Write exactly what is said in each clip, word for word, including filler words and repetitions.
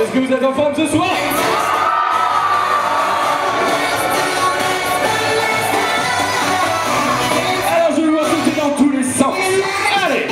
Est-ce que vous êtes en forme ce soir? Alors je vais vous voir sauter dans tous les sens. Allez!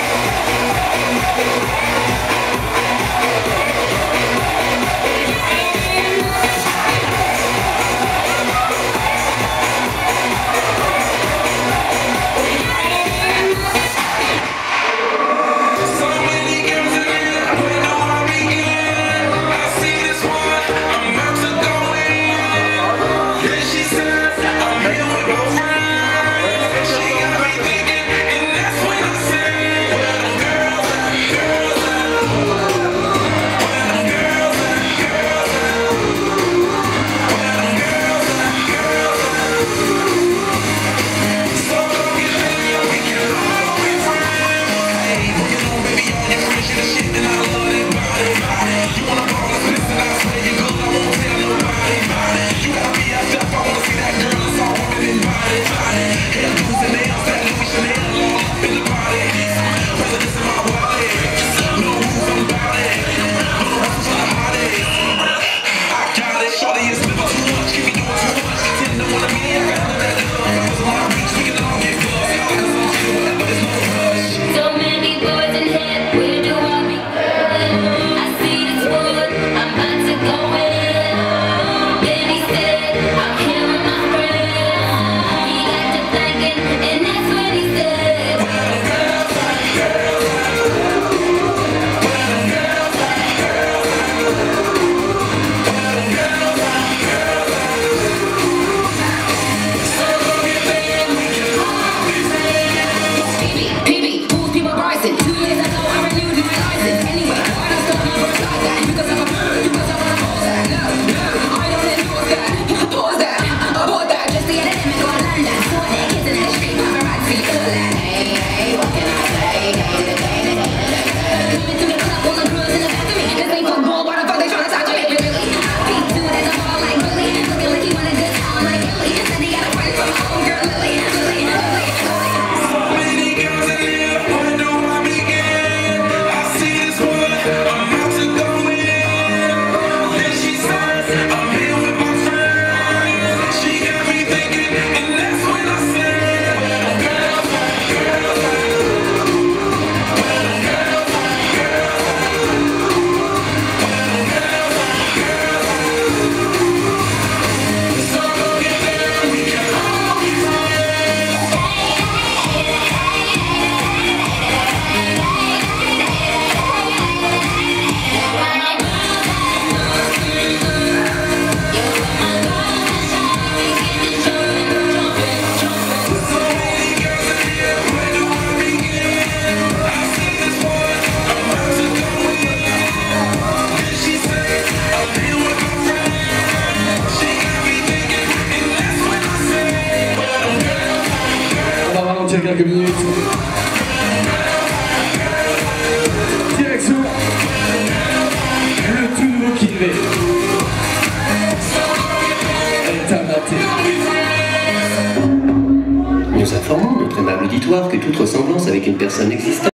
Quelques minutes. Direction le tout nouveau Kinvey. Nous informons notre aimable auditoire que toute ressemblance avec une personne existante